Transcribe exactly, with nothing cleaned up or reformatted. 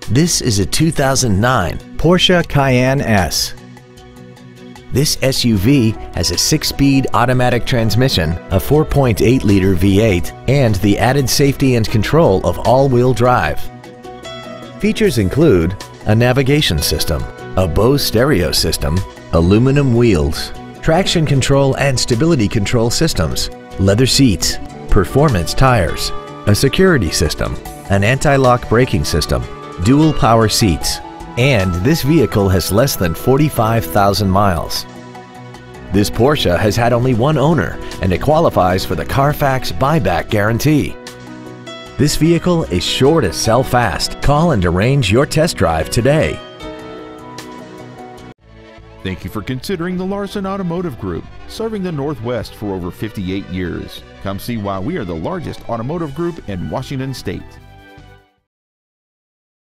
This is a two thousand nine Porsche Cayenne S. This S U V has a six-speed automatic transmission, a four point eight liter V eight, and the added safety and control of all-wheel drive. Features include a navigation system, a Bose stereo system, aluminum wheels, traction control and stability control systems, leather seats, performance tires, a security system, an anti-lock braking system, dual power seats, and this vehicle has less than forty-five thousand miles. This Porsche has had only one owner and it qualifies for the Carfax buyback guarantee. This vehicle is sure to sell fast. Call and arrange your test drive today. Thank you for considering the Larson Automotive Group, serving the Northwest for over fifty-eight years. Come see why we are the largest automotive group in Washington State.